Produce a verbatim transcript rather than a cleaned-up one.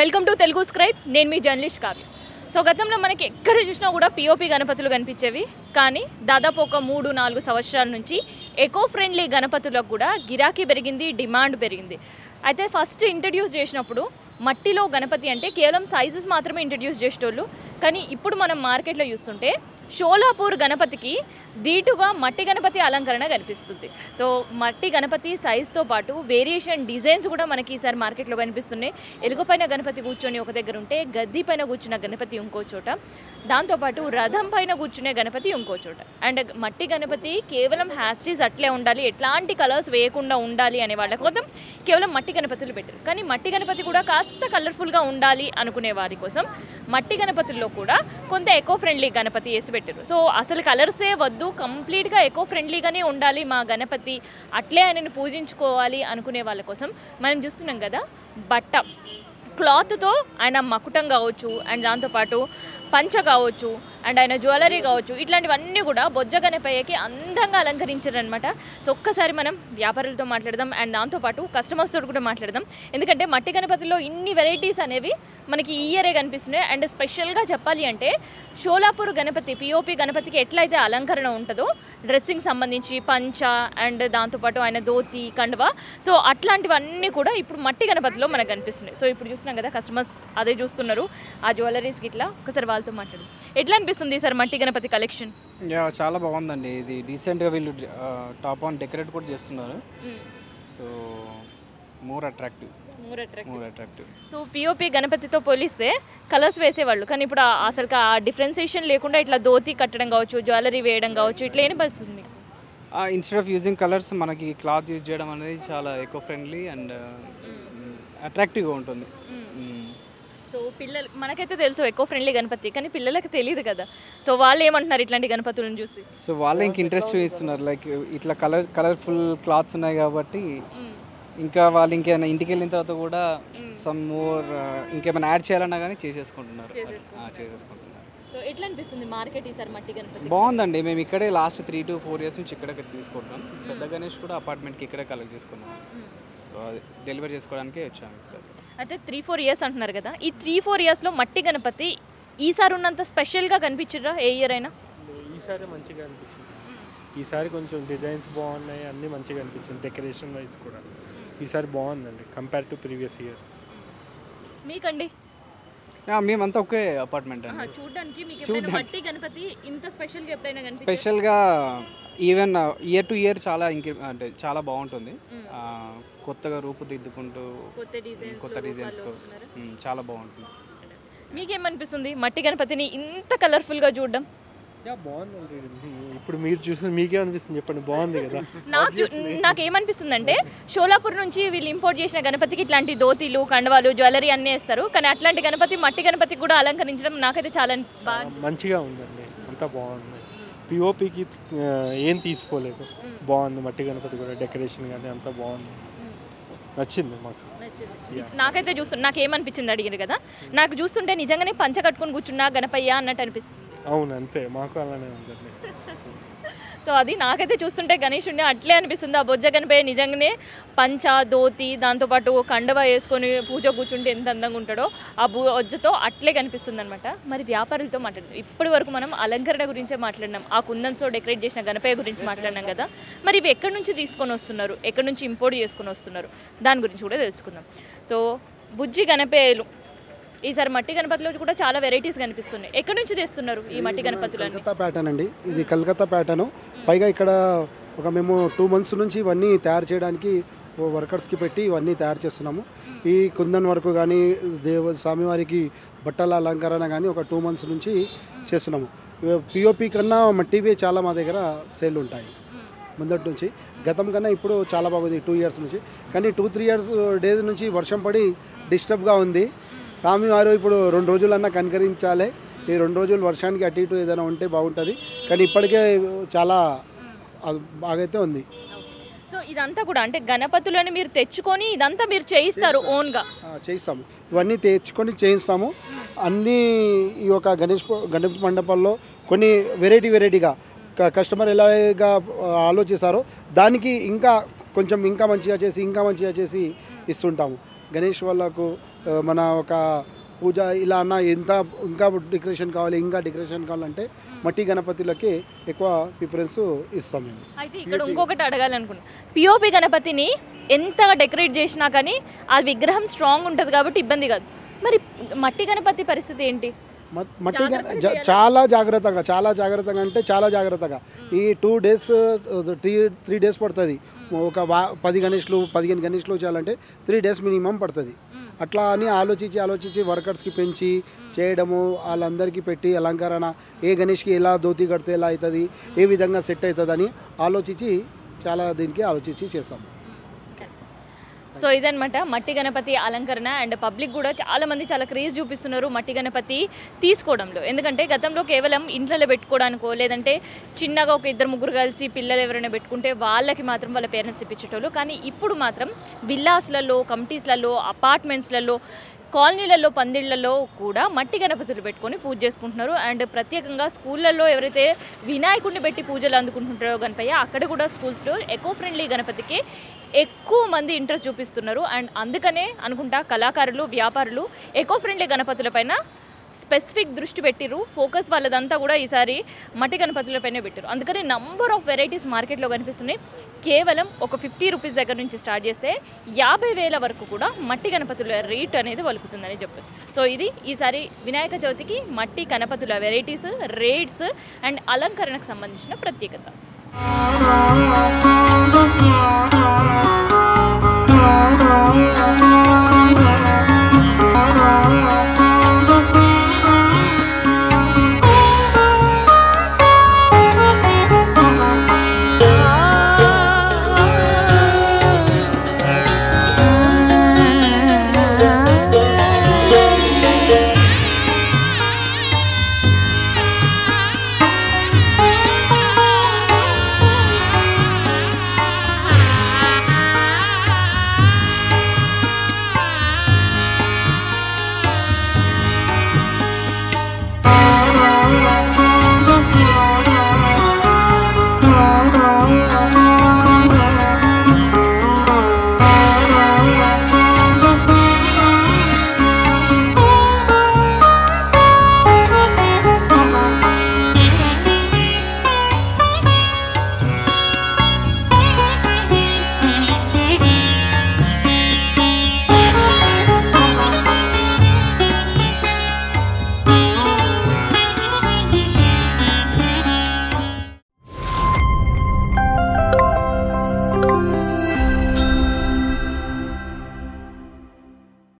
Welcome to Telugu scribe. నేను మీ journalist Kavya. So గతంలో మనకి ఎక్కడ చూసినా కూడా పిఓపి గణపతులు కనిపించేవి, కానీ దాదాపు ఒక మూడు నాలుగు సంవత్సరాల నుంచి ఎకో ఫ్రెండ్లీ గణపతులకు కూడా గిరాకీ పెరిగింది, డిమాండ్ పెరిగింది. అయితే ఫస్ట్ ఇంట్రడ్యూస్ చేసినప్పుడు మట్టిలో గణపతి అంటే కేవలం సైజెస్ మాత్రమే ఇంట్రడ్యూస్ చేసేటోళ్ళు, కానీ ఇప్పుడు మనం మార్కెట్లో చూస్తుంటే షోలాపూర్ గణపతికి దీటుగా మట్టి గణపతి అలంకరణ కనిపిస్తుంది. సో మట్టి గణపతి సైజుతో పాటు వేరియేషన్ డిజైన్స్ కూడా మనకి ఈసారి మార్కెట్లో కనిపిస్తున్నాయి. ఎలుగుపైన గణపతి కూర్చొని ఒక దగ్గర ఉంటే, గద్దీ పైన కూర్చున్న గణపతి ఇంకో చోట, దాంతోపాటు రథం పైన కూర్చునే గణపతి ఇంకో చోట. అండ్ మట్టి గణపతి కేవలం హ్యాస్టీస్ అట్లే ఉండాలి, ఎట్లాంటి కలర్స్ వేయకుండా ఉండాలి అనే వాళ్ళ కోసం కేవలం మట్టి గణపతులు పెట్టారు. కానీ మట్టి గణపతి కూడా కాస్త కలర్ఫుల్గా ఉండాలి అనుకునే వారి కోసం మట్టి గణపతుల్లో కూడా కొంత ఎకో ఫ్రెండ్లీ గణపతి వేసి పెట్టారు. సో అసలు కలర్సే వద్దు, కంప్లీట్గా ఎకో ఫ్రెండ్లీగానే ఉండాలి మా గణపతి, అట్లే ఆయనను పూజించుకోవాలి అనుకునే వాళ్ళ కోసం మనం చూస్తున్నాం కదా, బట్ట క్లాత్తో ఆయన మకుటం కావచ్చు, అండ్ దాంతోపాటు పంచ కావచ్చు, అండ్ ఆయన జ్యువెలరీ కావచ్చు, ఇట్లాంటివన్నీ కూడా బొజ్జ గణపయ్యకి అందంగా అలంకరించారు అనమాట. సో ఒక్కసారి మనం వ్యాపారులతో మాట్లాడదాం, అండ్ దాంతోపాటు కస్టమర్స్తో కూడా మాట్లాడదాం. ఎందుకంటే మట్టి గణపతిలో ఇన్ని వెరైటీస్ అనేవి మనకి ఈ ఇయరే కనిపిస్తున్నాయి. అండ్ స్పెషల్గా చెప్పాలి అంటే షోలాపూర్ గణపతి పిఓపి గణపతికి ఎట్లయితే అలంకరణ ఉంటుందో డ్రెస్సింగ్ సంబంధించి పంచ అండ్ దాంతోపాటు ఆయన ధోతి కండువా, సో అట్లాంటివన్నీ కూడా ఇప్పుడు మట్టి గణపతిలో మనకు కనిపిస్తున్నాయి. సో ఇప్పుడు చూస్తున్నాం కదా, కస్టమర్స్ అదే చూస్తున్నారు, ఆ జ్యువెలరీస్కి ఇట్లా ఒకసారి వాళ్ళతో మాట్లాడు. ఎట్లా అనిపిస్తుంది సార్ మట్టి గణపతి కలెక్షన్? యా చాలా బాగుందండి. ఇది డీసెంట్గా వీళ్ళు టాప్ ఆన్ డెకరేట్ కూడా చేస్తున్నారు. So more attractive more attractive so POP గణపతితో పోలిస్తే కలర్స్ వేసేవాళ్ళు, కానీ ఇప్పుడు అసలు ఆ డిఫరెన్సియేషన్ లేకుండా ఇట్లా ధోతి కట్టడం కావచ్చు, జ్యువెలరీ వేయడం కావచ్చు, ఇట్లా ఏం పరిస్థితుంది? ఇన్స్టెడ్ ఆఫ్ యూజింగ్ కలర్స్ మనకి క్లాత్ యూజ్ చేయడం అనేది చాలా ఎకో ఫ్రెండ్లీ అండ్ అట్రాక్టివ్గా ఉంటుంది. సో పిల్లలు మనకైతే తెలుసు ఎకో ఫ్రెండ్లీ గణపతి, కానీ పిల్లలకి తెలియదు కదా. సో వాళ్ళు ఏమంటున్నారు ఇట్లాంటి గణపతులను చూసి? సో వాళ్ళు ఇంక ఇంట్రెస్ట్ చూపిస్తున్నారు, లైక్ ఇట్లా కలర్ కలర్ఫుల్ క్లాత్స్ ఉన్నాయి కాబట్టి ఇంకా వాళ్ళు ఇంకేమైనా ఇంటికి వెళ్ళిన తర్వాత కూడా సమ్ మోర్ ఇంకేమైనా యాడ్ చేయాలన్నా కానీ చేసేసుకుంటున్నారు చేసేసుకుంటున్నారు సో ఎట్లా అనిపిస్తుంది మార్కెట్ ఈసారి మట్టి గణపతి? బాగుందండి. మేము ఇక్కడే last three to four years నుంచి ఇక్కడే తీసుకుంటాం. పెద్ద గణేష్ కూడా అపార్ట్మెంట్కి ఇక్కడే కలెక్ట్ చేసుకున్నాం, డెలివరీ చేసుకోవడానికి వచ్చాము. అయితే త్రీ ఫోర్ ఇయర్స్ అంటున్నారు కదా, ఈ త్రీ ఫోర్ ఇయర్స్లో మట్టి గణపతి ఈసారి ఉన్నంత స్పెషల్గా కనిపించరా ఏ ఇయర్ అయినా? ఈసారి మంచిగా అనిపించింది. ఈసారి కొంచెం డిజైన్స్ బాగున్నాయి, అన్నీ మంచిగా అనిపించింది. డెకరేషన్ వైజ్ కూడా ఈసారి బాగుందండి కంపేర్ టు ప్రీవియస్ ఇయర్స్. మీకండి? మేమంతా ఒకే అపార్ట్మెంట్ అండి. చూడడానికి మీకు ఎప్పుడైనా మట్టి గణపతి ఇంత స్పెషల్గా ఎప్పుడైనా కనిపించిందా? స్పెషల్గా ఈవెన్ ఇయర్ టు ఇయర్ చాలా ఇంక్రీ అంటే చాలా బాగుంటుంది. కొత్తగా రూపుదిద్దుకుంటూ కొత్త డిజైన్స్తో చాలా బాగుంటుంది. మీకేమనిపిస్తుంది మట్టి గణపతిని ఇంత కలర్ఫుల్గా చూడడం? బాగుందండి. ఇప్పుడు మీరు చూసిన మీకే అనిపిస్తుంది చెప్పండి, బాగుంది కదా. నాకు నాకేమనిపిస్తుంది అంటే షోలాపూర్ నుంచి వీళ్ళు ఇంపోర్ట్ చేసిన గణపతికి ఇట్లాంటి ధోతీలు కండవాలు జ్యువెలరీ అన్నీ వేస్తారు, కానీ అట్లాంటి గణపతి మట్టి గణపతికి కూడా అలంకరించడం నాకైతే చాలా మంచిగా ఉందండి. అంతా బాగుంది. పిఓపికి ఏం తీసుకోలేదు, బాగుంది. మట్టి గణపతి కూడా డెకరేషన్ కానీ అంతా బాగుంది, నచ్చింది మాకు. నాకైతే చూస్తుంటే నాకేమనిపించింది అడిగారు కదా, నాకు చూస్తుంటే నిజంగానే పంచ కట్టుకొని కూర్చున్నా గణపయ్య అన్నట్టు అనిపిస్తుంది. అవును అంతే, మాకు అలానే ఉందండి. సో అది నాకైతే చూస్తుంటే గణేషుడిని అట్లే అనిపిస్తుంది. ఆ బొజ్జ గణపయ్య నిజంగానే పంచ ధోతి దాంతోపాటు కండవ వేసుకొని పూజ కూర్చుంటే ఎంత అందంగా ఉంటాడో ఆ బొజ్జతో అట్లే కనిపిస్తుంది అనమాట. మరి వ్యాపారులతో మాట్లాడదాం. ఇప్పటి వరకు మనం అలంకరణ గురించే మాట్లాడినాం, ఆ కుందన్స్తో డెకరేట్ చేసిన గణపయ్య గురించి మాట్లాడినాం కదా. మరి ఇవి ఎక్కడి నుంచి తీసుకొని వస్తున్నారు, ఎక్కడి నుంచి ఇంపోర్ట్ చేసుకొని వస్తున్నారు, దాని గురించి కూడా తెలుసుకుందాం. సో బుజ్జి గణపయ్యలు ఈసారి మట్టి గణపతిలో కూడా చాలా వెరైటీస్ కనిపిస్తున్నాయి. ఎక్కడి నుంచి తెస్తున్నారు ఈ మట్టి గణపతులు? కలకత్తా ప్యాటర్న్ అండి, ఇది కలకత్తా ప్యాటర్న్. పైగా ఇక్కడ ఒక మేము టూ మంత్స్ నుంచి ఇవన్నీ తయారు చేయడానికి వర్కర్స్కి పెట్టి ఇవన్నీ తయారు చేస్తున్నాము. ఈ కుందన్ వరకు కానీ దేవ స్వామివారికి బట్టల అలంకరణ కానీ ఒక టూ మంత్స్ నుంచి చేస్తున్నాము. పిఓపి కన్నా మట్టివి చాలా మా దగ్గర సేల్ ఉంటాయి ముందటి నుంచి. గతం కన్నా ఇప్పుడు చాలా బాగుంది టూ ఇయర్స్ నుంచి. కానీ టూ త్రీ ఇయర్స్ డేస్ నుంచి వర్షం పడి డిస్టర్బ్గా ఉంది. స్వామివారు ఇప్పుడు రెండు రోజులన్నా కనికరించాలి. ఈ రెండు రోజులు వర్షానికి అటు ఇటు ఏదైనా ఉంటే బాగుంటుంది, కానీ ఇప్పటికే చాలా బాగైతే ఉంది. సో ఇదంతా కూడా అంటే గణపతులని మీరు తెచ్చుకొని ఇదంతా మీరు చేయిస్తారు ఓన్గా? చేయిస్తాము, ఇవన్నీ తెచ్చుకొని చేయిస్తాము. అన్నీ ఈ యొక్క గణేష్ గణపతి మండపంలో కొన్ని వెరైటీ వెరైటీగా కస్టమర్ ఎలాగా ఆలోచిస్తారో దానికి ఇంకా కొంచెం ఇంకా మంచిగా చేసి ఇంకా మంచిగా చేసి ఇస్తుంటాము. గణేష్ వాళ్ళకు ఆ, మన ఒక పూజ ఇలా అన్న ఎంత ఇంకా డెకరేషన్ కావాలి ఇంకా డెకరేషన్ కావాలంటే మట్టి గణపతులకి ఎక్కువ ప్రిఫరెన్స్ ఇస్తాం మేము. అయితే ఇక్కడ ఇంకొకటి అడగాలనుకున్నాను, పిఓపి గణపతిని ఎంత డెకరేట్ చేసినా కానీ ఆ విగ్రహం స్ట్రాంగ్ ఉంటుంది కాబట్టి ఇబ్బంది కాదు, మరి మట్టి గణపతి పరిస్థితి ఏంటి? మట్- మట్టి గణ- జా- చాలా జాగ్రత్తగా చాలా జాగ్రత్తగా అంటే చాలా జాగ్రత్తగా ఈ two days three three days పడుతుంది. ఒక వా పది గణేష్లు పదిహేను గణేష్లు చేయాలంటే త్రీ డేస్ మినిమం పడుతుంది. అట్లా అని ఆలోచించి ఆలోచించి వర్కర్స్కి పెంచి చేయడము, వాళ్ళందరికీ పెట్టి అలంకరణ ఏ గణేష్కి ఎలా ధోతి కడితే ఎలా అవుతుంది, ఏ విధంగా సెట్ అవుతుంది అని ఆలోచించి చాలా దీనికి ఆలోచించి చేస్తాము. సో ఇదనమాట మట్టి గణపతి అలంకరణ. అండ్ పబ్లిక్ కూడా చాలామంది చాలా క్రేజ్ చూపిస్తున్నారు మట్టి గణపతి తీసుకోవడంలో. ఎందుకంటే గతంలో కేవలం ఇంట్లో పెట్టుకోవడానికో లేదంటే చిన్నగా ఒక ఇద్దరు ముగ్గురు కలిసి పిల్లలు ఎవరైనా పెట్టుకుంటే వాళ్ళకి మాత్రం వాళ్ళ పేరెంట్స్ ఇప్పించేటోళ్ళు. కానీ ఇప్పుడు మాత్రం విల్లాస్లలో, కమిటీస్లలో, అపార్ట్మెంట్స్లలో, కాలనీలలో, పందిళ్లలో కూడా మట్టి గణపతులు పెట్టుకొని పూజ చేసుకుంటున్నారు. అండ్ ప్రత్యేకంగా స్కూళ్ళల్లో ఎవరైతే వినాయకుడిని పెట్టి పూజలు అందుకుంటుంటారో గణపయ్య, అక్కడ కూడా స్కూల్స్లో ఎకో ఫ్రెండ్లీ గణపతికి ఎక్కువ మంది ఇంట్రెస్ట్ చూపిస్తున్నారు. అండ్ అందుకనే అనుకుంటా కళాకారులు, వ్యాపారులు ఎకో ఫ్రెండ్లీ గణపతులపైన స్పెసిఫిక్ దృష్టి పెట్టిరు. ఫోకస్ వాళ్ళదంతా కూడా ఈసారి మట్టి గణపతులపైనే పెట్టారు. అందుకని నంబర్ ఆఫ్ వెరైటీస్ మార్కెట్లో కనిపిస్తున్నాయి. కేవలం ఒక ఫిఫ్టీ రూపీస్ దగ్గర నుంచి స్టార్ట్ చేస్తే యాభై వేల వరకు కూడా మట్టి గణపతుల రేట్ అనేది వలుకుతుందని చెప్పారు. సో ఇది ఈసారి వినాయక చవితికి మట్టి గణపతుల వెరైటీస్, రేట్స్ అండ్ అలంకరణకు సంబంధించిన ప్రత్యేకత.